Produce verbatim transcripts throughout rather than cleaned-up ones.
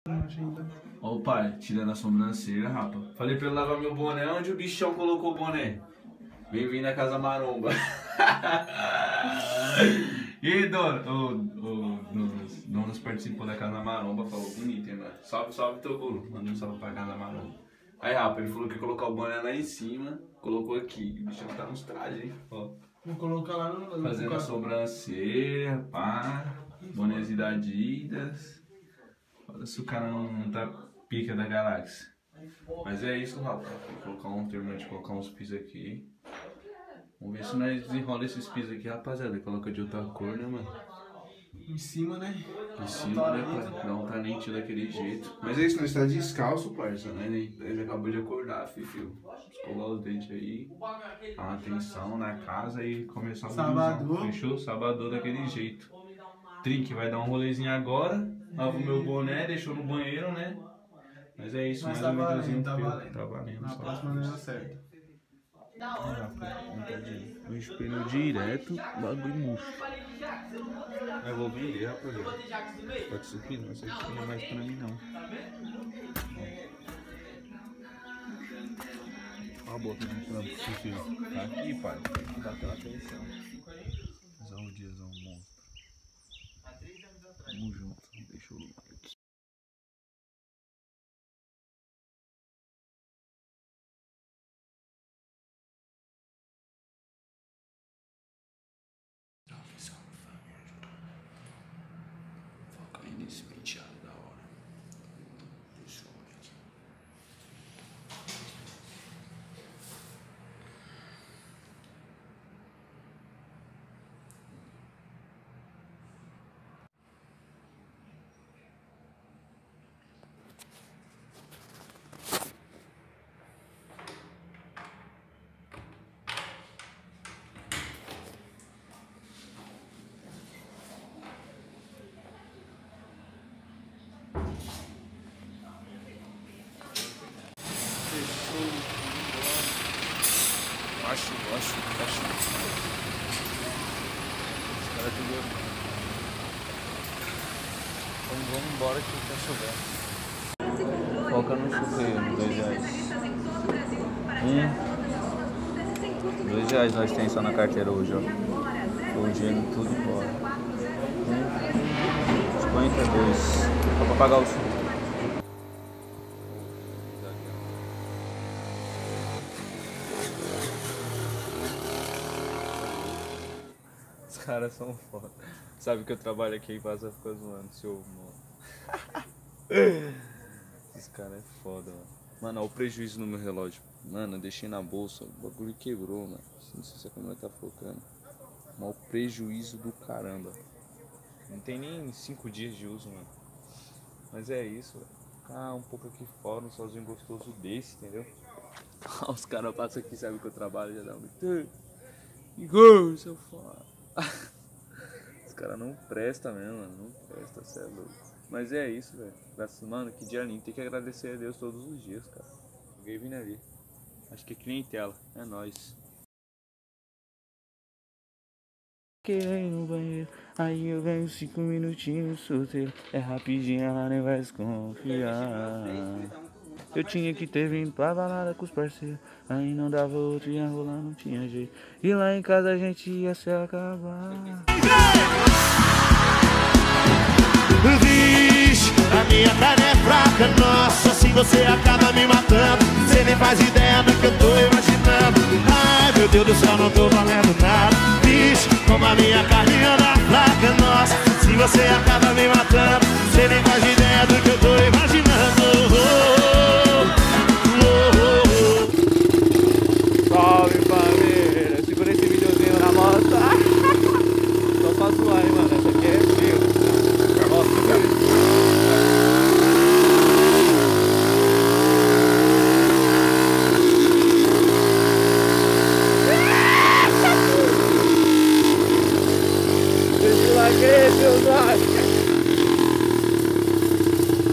Ó o pai, tirando a sobrancelha, rapa. Falei pra ele lavar meu boné. Onde o bichão colocou o boné? Bem-vindo à Casa Maromba. E aí, dona? O, o Donos, Donos participou da Casa Maromba, falou bonito, hein, mano? Salve, salve, Toguro. Manda um salve pra Casa Maromba. Aí, rapa, ele falou que ia colocar o boné lá em cima, colocou aqui. O bichão tá nos trajes, hein? Ó. Vou colocar lá no... Fazendo a sobrancelha, pá. Bonézinho da Adidas. Olha se o cara não, não tá pica da galáxia. Mas é isso, rapaz. Vou colocar um termo de colocar uns pisos aqui. Vamos ver se nós desenrola esses pisos aqui, rapaziada. Coloca de outra cor, né, mano? Em cima, né? Em cima, né, pai? Dá um talento daquele jeito. Mas é isso, nós tá descalço, parça, né? Ele acabou de acordar, filho. Escovar os dentes aí. Dar uma atenção na casa e começar o Sábado. Fechou? Sábado daquele jeito. Trinque vai dar um rolezinho agora. Lava o meu boné, deixou no banheiro, né? Mas é isso, Mas mais tá um videozinho valendo, tá teu. valendo. Tá valendo. Na só. próxima não é certo. O espelho direto, bagulho murcho. Eu vou vender, rapaziada. Pode subir, não vai ser mais pra mim, não. Olha a boca de trampo, filho. Tá aqui, pai. Dá aquela atenção. Usar um diazão monstro. Tamo junto. Deixa eu like. Foca aí nesse penteado da hora. Deixa eu olhar aqui. Acho, acho, acho. Os caras tudo. Vamos, vamos embora que tá chovendo. Foca no chuveiro, dois reais. Hum. Dois reais nós temos só na carteira hoje, ó. Foi o dinheiro tudo embora. Hum. cinquenta e dois. Só pra pagar o chuveiro. Os caras são foda. Sabe que eu trabalho aqui e passa a ficar zoando, seu mano. Esse cara é foda, mano. Mano, olha o prejuízo no meu relógio. Mano, eu deixei na bolsa, o bagulho quebrou, mano. Não sei se a câmera tá focando. Mas o prejuízo do caramba. Não tem nem cinco dias de uso, mano. Mas é isso, velho. Ah, um pouco aqui fora, um solzinho gostoso desse, entendeu? Os caras passam aqui, sabem que eu trabalho, já dá um... Igor, seu foda. Os caras não prestam mesmo, mano. Não presta, cê é louco. Mas é isso, velho. Mano, que dia lindo. Tem que agradecer a Deus todos os dias, cara. Alguém vindo ali. Acho que é clientela. É nóis. Querei no banheiro, aí eu venho cinco minutinhos solteiro. É rapidinho, ela nem vai desconfiar. Eu tinha que ter vindo pra balada com os parceiros. Aí não dava outro, ia rolar, não tinha jeito. E lá em casa a gente ia se acabar. Vixe, a minha carne é fraca, nossa, assim você acaba me matando. Cê nem faz ideia do que eu tô imaginando. Ai, meu Deus do céu, não tô valendo nada. Vixe, como a minha carne anda fraca, nossa, se você acaba me matando. Cê nem faz ideia do que eu tô imaginando. Salve, família! Segura esse videozinho na moto. Só pra zoar, hein, mano. Essa aqui é frio. Nossa, cara. Deixa o like aí, seus likes.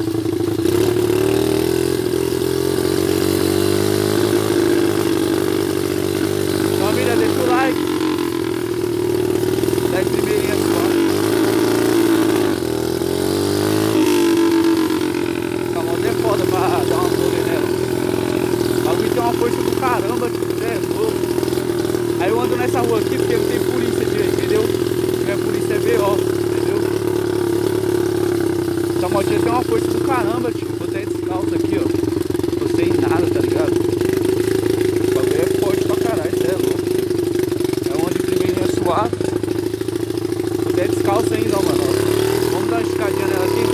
uma força do caramba, tio. Tô até descalço aqui, ó. Tô sem nada, tá ligado? O bagulho é forte pra caralho, cê é louco. É onde o primeiro é suave. Tô até descalço ainda, ó, mano. Vamos dar uma esticadinha nela aqui.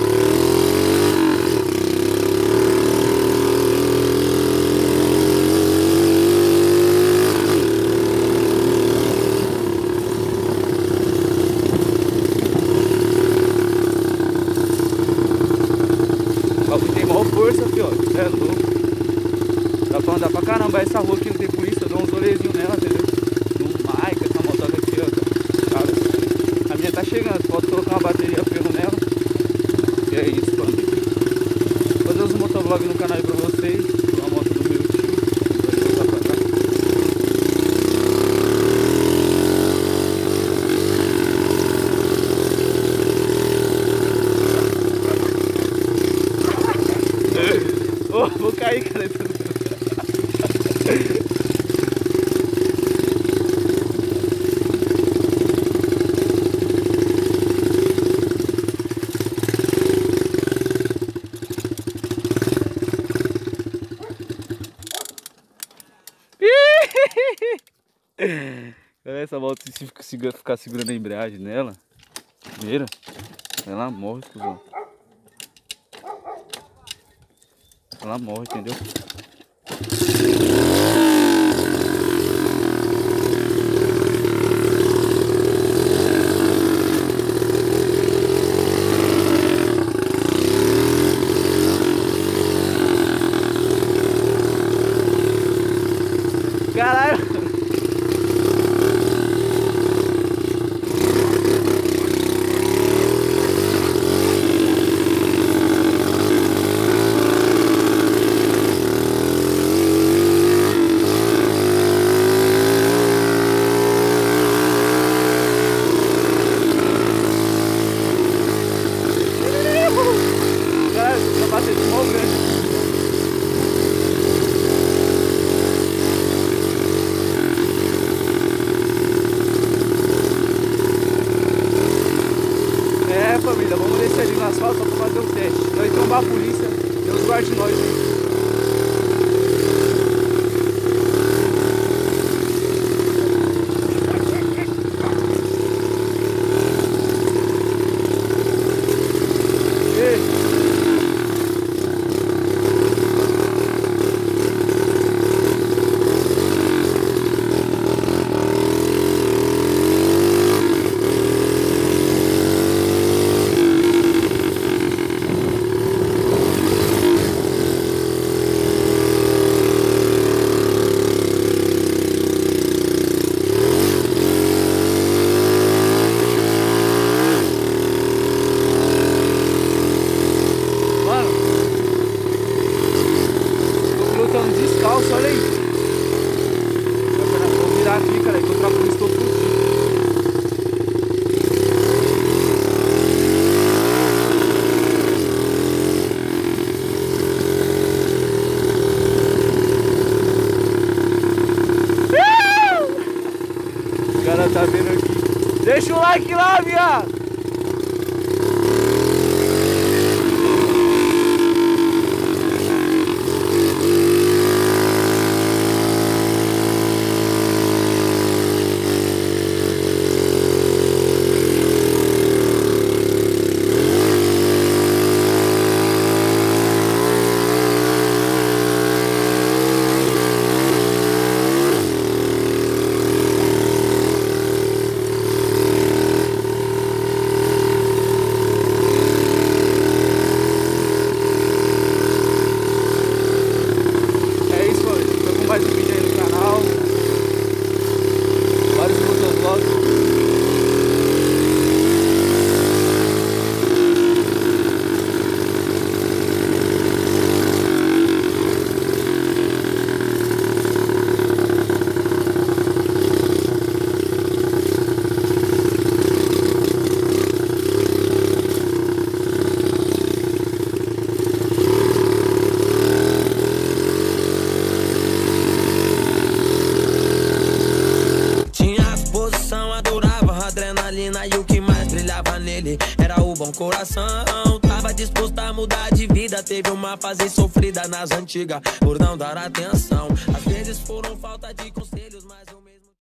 Força aqui, ó, é louco. Dá pra andar pra caramba. Essa rua aqui não tem polícia, eu dou uns rolezinhos nela, entendeu? No Maica, essa motoca aqui, ó. Cara, a minha tá chegando, falta colocar uma bateria ferro nela. E é isso, mano. Vou fazer os motovlogs no canal aí pra vocês. Uma moto do meu tio. Vou voltar pra cá. Oh, vou cair, cara. Essa moto, se ficar segurando a embreagem nela, primeiro, ela morre, cuzão. Ela morre, entendeu? Caralho! É, família, vamos descer ali no asfalto só pra fazer um teste. Nós trombar a polícia, Deus guarde nós. Descalço, olha aí. Vou virar aqui, cara, que eu troco o estopo por O cara tá vendo aqui. Deixa o like lá, viado. brilhava nele, era o bom coração. Tava disposto a mudar de vida, teve uma fase sofrida nas antigas, por não dar atenção. Às vezes foram falta de conselhos, mas o